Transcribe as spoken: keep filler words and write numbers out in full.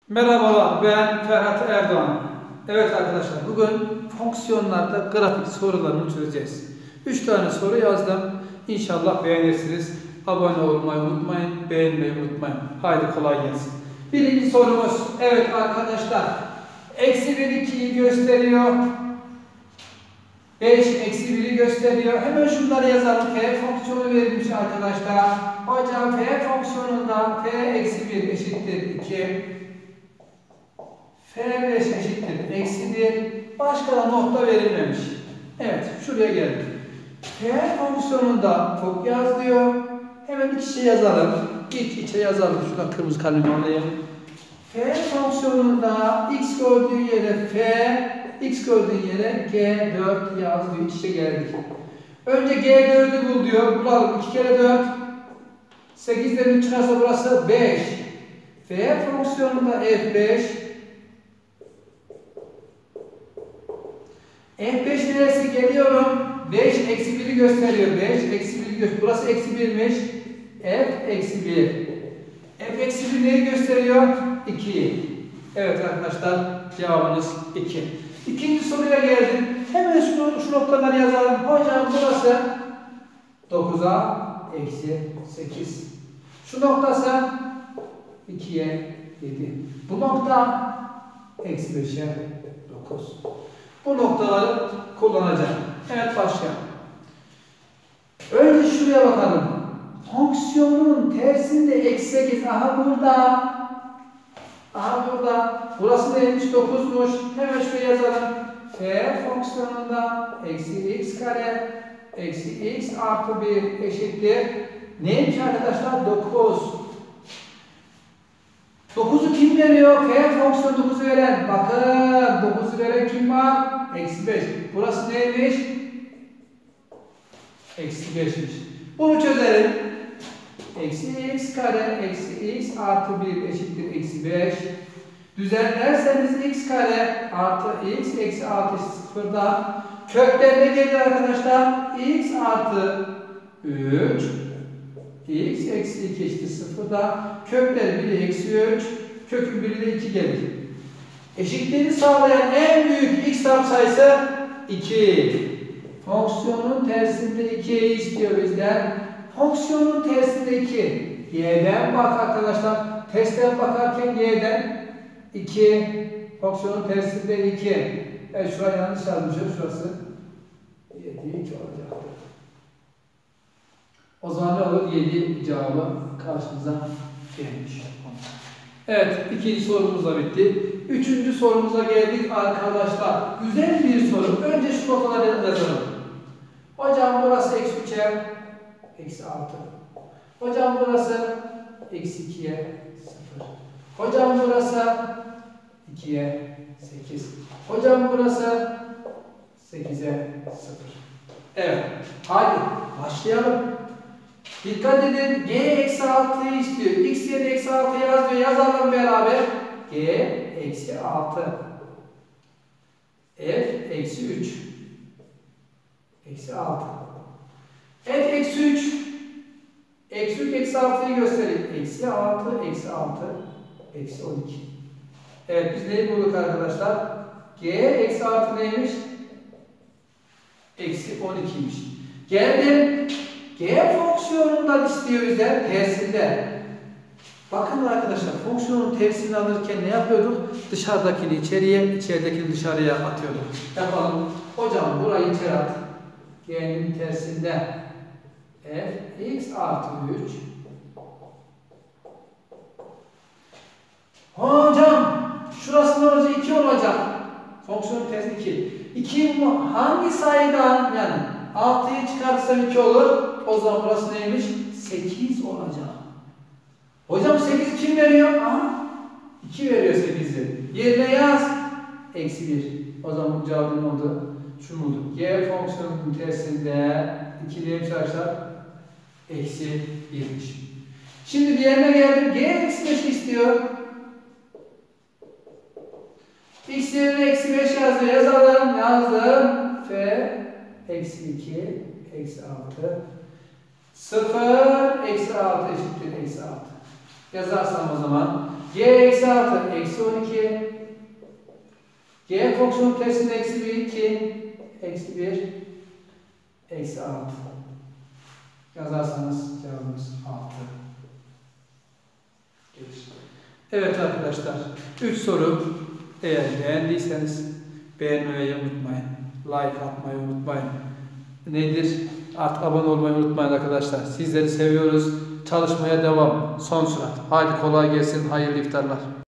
Merhabalar, ben Ferhat Erdoğan. Evet arkadaşlar, bugün fonksiyonlarda grafik sorularını çözeceğiz. üç tane soru yazdım. İnşallah beğenirsiniz. Abone olmayı unutmayın, beğenmeyi unutmayın. Haydi kolay gelsin. Birinci sorumuz, evet arkadaşlar, eksi bir ikiyi gösteriyor. beş eksi biri gösteriyor. Hemen şunları yazalım. F fonksiyonu verilmiş arkadaşlar. Hocam f fonksiyonunda f eksi bir eşittir iki. f beş eşittir eksi bir. Başka da nokta verilmemiş. Evet, şuraya geldik. F fonksiyonunda çok yaz diyor. Hemen iç içe yazalım. İç içe yazalım. Şuradan kırmızı kalemle alayım. F fonksiyonunda x gördüğü yere f, x gördüğü yere g dört yaz diyor. İç içe geldik. Önce g dördü bul diyor. Bulalım. iki kere dört. sekizden üç çıkarsa burası beş. F fonksiyonunda f beş. f beş neresi? Geliyorum. beş eksi biri gösteriyor. beş eksi biri gösteriyor. Burası eksi birmiş. F eksi bir. F eksi bir neyi gösteriyor? ikiyi. Evet arkadaşlar, cevabımız iki. İkinci soruya geldim. Hemen şu, şu noktaları yazalım. Hocam burası dokuza eksi sekiz. Şu noktası ikiye yedi. Bu nokta eksi beşe dokuz. Bu noktaları kullanacağım. Evet, başlayalım. Önce şuraya bakalım. Fonksiyonun tersinde eksi sekiz. Aha burada. Aha burada. Burası neymiş? dokuzmuş. Hemen şuraya yazalım. F fonksiyonunda eksi x kare eksi x artı bir eşittir. Neymiş arkadaşlar? dokuz. dokuzu kim veriyor? F fonksiyonu dokuzu veren. Bakın dokuzu veren kim var? Eksi beş. Burası neymiş? Eksi beşmiş. Bunu çözelim. Eksi x kare eksi x artı bir eşittir eksi beş. Düzenlerseniz x kare artı x eksi altı sıfırda kökten ne gelir arkadaşlar? X artı üç x eksi iki eşittir sıfırda kökler biri eksi üç kökün biri de iki gelir. Eşitliğini sağlayan en büyük x sayısı iki. Fonksiyonun tersinde ikiyi istiyor bizden. Fonksiyonun tersinde iki. Y'den bak arkadaşlar. Testten bakarken y'den iki. Fonksiyonun tersinde iki. Evet, şurayı yanlış yazmışım. Şurası yedi iki olacaktır. O zaman ne olur? yedi cevabı karşımıza gelmiş. Evet, ikinci sorumuz da bitti. Üçüncü sorumuza geldik arkadaşlar. Güzel bir soru. Önce şu noktaları yazalım. Hocam burası eksi üçe eksi altı. Hocam burası eksi ikiye sıfır. Hocam burası ikiye sekiz. Hocam burası sekize sıfır. Evet. Hadi başlayalım. Dikkat edin. G eksi altıyı istiyor. X yerine eksi altı yaz diyor. Yazalım beraber. G eksi altı. F eksi üç. Eksi altı. F eksi üç. Eksi üç eksi altıyı gösterir. Eksi altı eksi altı. Eksi on iki. Evet, biz neyi bulduk arkadaşlar? G eksi altı neymiş? Eksi on ikiymiş. Geldim. G fonksiyonundan istiyor bizden tersinde. Bakın arkadaşlar, fonksiyonun tersini alırken ne yapıyorduk? Dışarıdakini içeriye, içeridekini dışarıya atıyorduk. Yapalım. Hocam burayı içeri at. G'nin tersinde f x artı üç. Hocam şurası ne olacak? iki olacak. Fonksiyonun tersi iki. iki hangi sayıdan, yani altıyı çıkartırsam iki olur. O zaman burası neymiş? sekiz olacak. Hocam sekiz kim veriyor? Aha, iki veriyor sekizi. Yerine yaz. Eksi bir. O zaman bu cevabı ne oldu? Şu buldu. G fonksiyonunun tersinde iki neymiş arkadaşlar? Eksi birmiş. Şimdi diğerine geldim. G eksi beş istiyor. X yerine eksi beş yazdı. Yazalım. Yazdım. F eksi iki eksi altı. sıfır eksi altı eşittir eksi altı. Yazarsam o zaman G eksi altı eksi G fonksiyonu testinin eksi bir, iki, eksi bir, eksi altı. Yazarsanız cevabımız altı. Gelir. Evet arkadaşlar, üç soru. Eğer beğendiyseniz beğenmeyi unutmayın. Like atmayı unutmayın. Nedir? Artık abone olmayı unutmayın arkadaşlar. Sizleri seviyoruz. Çalışmaya devam. Son sürat. Haydi kolay gelsin. Hayırlı iftarlar.